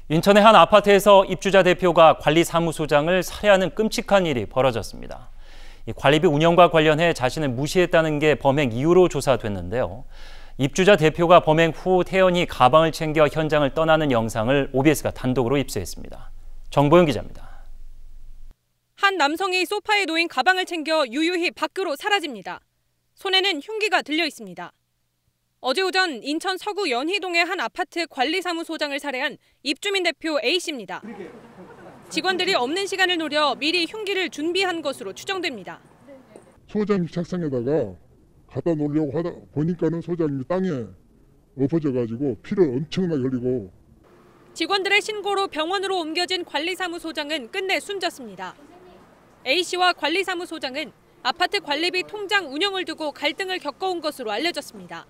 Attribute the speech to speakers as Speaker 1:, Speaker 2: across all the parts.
Speaker 1: 인천의 한 아파트에서 입주자 대표가 관리사무소장을 살해하는 끔찍한 일이 벌어졌습니다. 이 관리비 운영과 관련해 자신을 무시했다는 게 범행 이유로 조사됐는데요. 입주자 대표가 범행 후 태연히 가방을 챙겨 현장을 떠나는 영상을 OBS가 단독으로 입수했습니다. 정보영 기자입니다.
Speaker 2: 한 남성이 소파에 놓인 가방을 챙겨 유유히 밖으로 사라집니다. 손에는 흉기가 들려 있습니다. 어제 오전 인천 서구 연희동의 한 아파트 관리사무소장을 살해한 입주민 대표 A씨입니다. 직원들이 없는 시간을 노려 미리 흉기를 준비한 것으로 추정됩니다.
Speaker 3: 소장 책상에다가 갖다 놓으려고 하다 보니까는 소장이 땅에 엎어져가지고 피를 엄청나게 흘리고.
Speaker 2: 직원들의 신고로 병원으로 옮겨진 관리사무소장은 끝내 숨졌습니다. A씨와 관리사무소장은 아파트 관리비 통장 운영을 두고 갈등을 겪어온 것으로 알려졌습니다.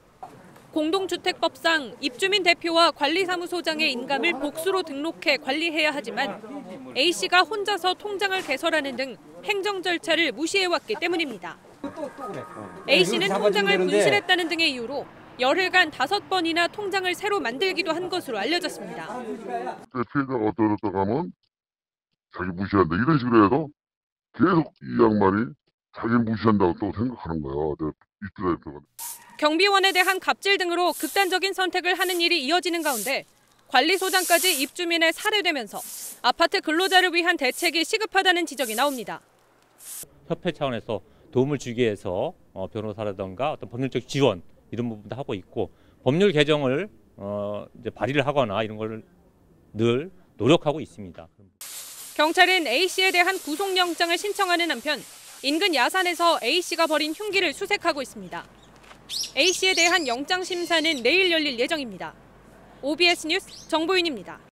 Speaker 2: 공동주택법상 입주민 대표와 관리사무소장의 인감을 복수로 등록해 관리해야 하지만 A씨가 혼자서 통장을 개설하는 등 행정 절차를 무시해왔기 때문입니다. A씨는 통장을 분실했다는 등의 이유로 열흘간 5번이나 통장을 새로 만들기도 한 것으로 알려졌습니다.
Speaker 3: 피해자가 어떠셨다고 하면 자기 무시한다 이런 식으로 해서 계속 이 양반이 자기 무시한다고 또 생각하는 거예요. 입주자 대표가.
Speaker 2: 경비원에 대한 갑질 등으로 극단적인 선택을 하는 일이 이어지는 가운데 관리소장까지 입주민에 살해되면서 아파트 근로자를 위한 대책이 시급하다는 지적이 나옵니다.
Speaker 4: 협회 차원에서 도움을 주기 위해서 변호사라든가 어떤 법률적 지원 이런 부분도 하고 있고 법률 개정을 이제 발의를 하거나 이런 걸 늘 노력하고 있습니다.
Speaker 2: 경찰은 A씨에 대한 구속영장을 신청하는 한편 인근 야산에서 A씨가 버린 흉기를 수색하고 있습니다. A씨에 대한 영장 심사는 내일 열릴 예정입니다. OBS 뉴스 정보윤입니다.